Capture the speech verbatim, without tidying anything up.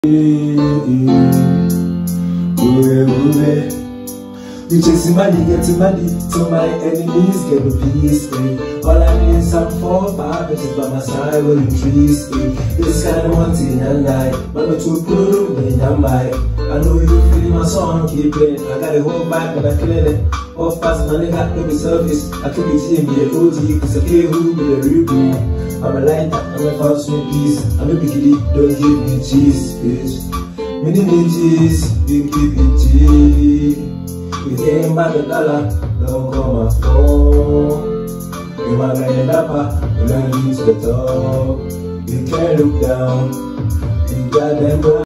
You chasing money, getting money, to my enemies get a piece, eh. All I need is some four, five bitches by my side, with the trees, eh. This kind of one thing and night, but not too good when I'm right. I know you feeling my song, keep playing. I got a whole back and I clear it. All fast money, got to be service. I keep it here, me a O G, cause I can't who with a real boo. I'm a lighter, I'm a fast me peace. I'm a biggie, don't give me cheese, bitch. Many cheese, you keep it cheese. You ain't by the dollar, don't call my phone. You my man and upper, you learn to the top. You can't look down, you got them.